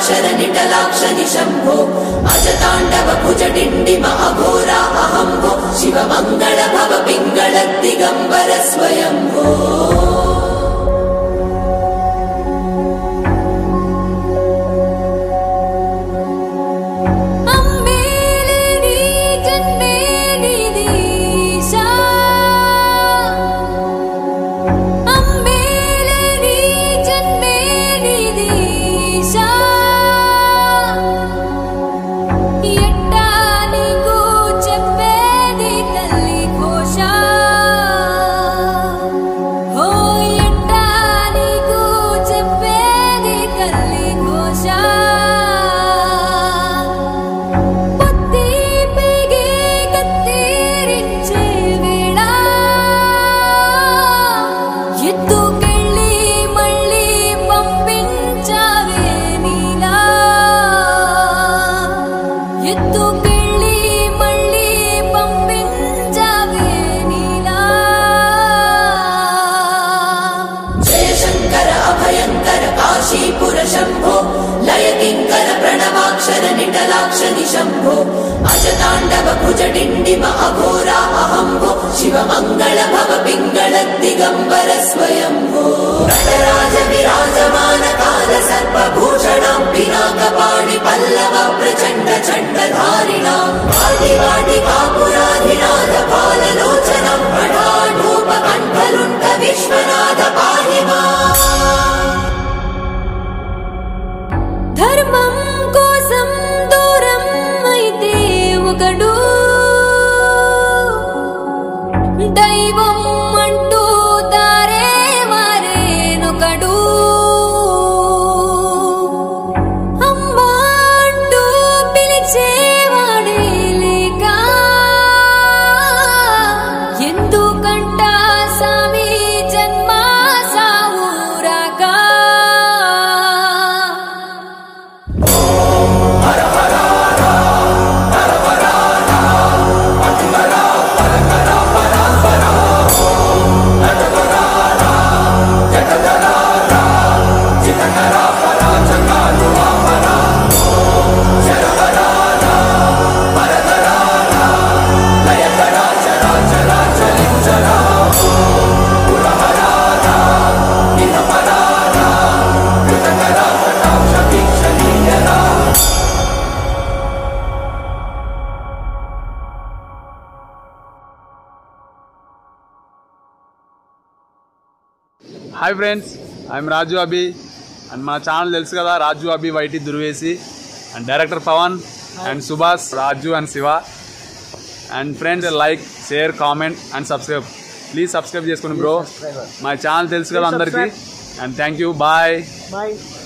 प्रणवाक्षर निटलाक्षनि शम्भो अजताण्डव भुजडिण्डिम अघोरा अहम्भो शिवमङ्गल भव पिङ्गल दिगम्बर स्वयम्भो शम्भो लय किङ्कर प्रणवाक्षर निटलाक्षनि शम्भो अजताण्डव भुजडिण्डिम अघोरा अहम्भो शिवमङ्गल भव पिङ्गल दिगम्बर स्वयम्भो नटराज विराजमान काल सर्पभूषणां पिनाकपाणि पल्लव प्रचण्ड चण्डधारिणां वाटि वाटि कापुराधिनाथ बाललोचनं पठाढूपकण्ठलुण्ठ विश्वनाथ पाहि माम् धर्मं कोसं दूरं मैते ఒకడు దైవం అంటూ దారే మారేనొకడు అమ్మ అంటూ పిలిచేవాడే లేక ఎందుకంట సామి జన్మ సావురాగా hi friends I am Raju Abhi and मन चानल तेलुसु कदा राजू अभी वैटी दुर्वेसी and director Pavan and Subhash Raju and Shiva and friends like share comment and subscribe please subscribe चेसुकोंడి ब्रो my channel तेलुसु कदा अंदरिकी अंड थैंक यू बाय।